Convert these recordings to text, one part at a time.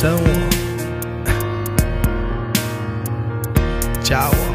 等我，加我。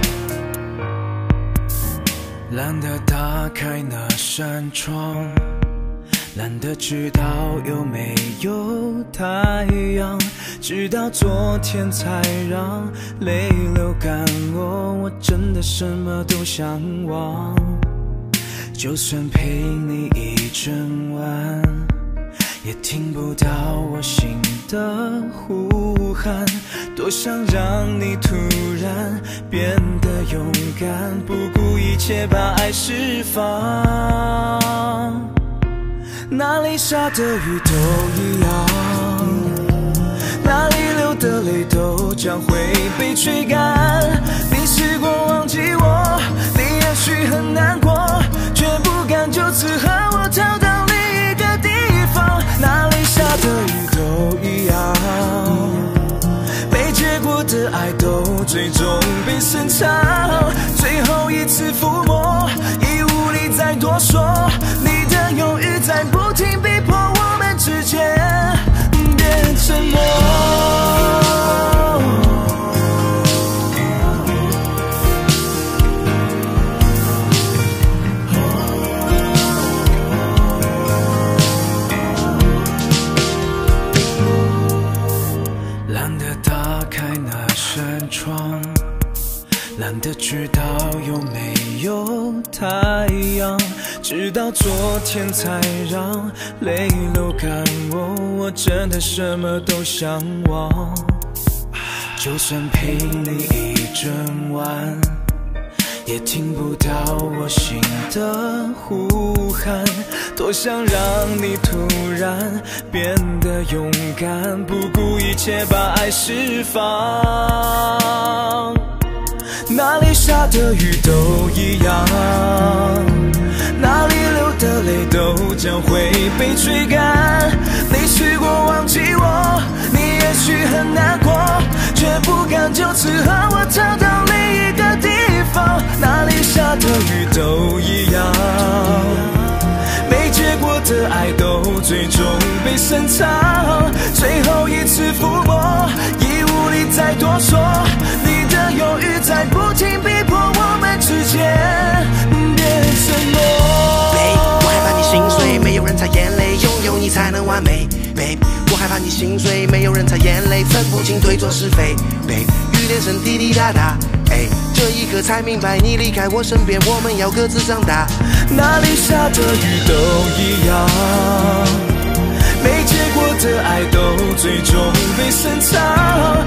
懒得打开那扇窗，懒得知道有没有太阳，直到昨天才让泪流干我。我真的什么都想忘，就算陪你一整晚，也听不到我心的呼喊。多想让你突然变得勇敢，不顾一切把爱释放。哪里下的雨都一样，哪里流的泪都将会被吹干。你试过忘记我，你也许很难过，却不敢就此和我逃到另一个地方。哪里下的雨都一样，没结果的爱都最终被深藏。最后一次抚摸，已无力再多说，你的犹豫在不停逼迫我们之间变沉默。懒得打开那扇窗，懒得知道有没有太阳，直到昨天才让泪流干我。我真的什么都想忘，就算陪你一整晚，也听不到我心的呼喊。多想让你突然变得勇敢，不顾一切把爱释放。哪里下的雨都一样，哪里流的泪都将会被吹干。你试过忘记我，你也许很难过，却不敢就此和我逃到另一个地方。哪里下的雨都一样，没结果的爱都最终被深藏。最后一次抚摸，已无力再多说，你的犹豫在不停逼迫我们之间变沉默。 我害怕你心碎，没有人擦眼泪，拥有你才能完美。Babe， 我害怕你心碎，没有人擦眼泪，分不清对错是非。Babe， 雨点声滴滴答答，这一刻才明白你离开我身边，我们要各自长大。 哪里下的雨都一样，没结果的爱都最终被深藏。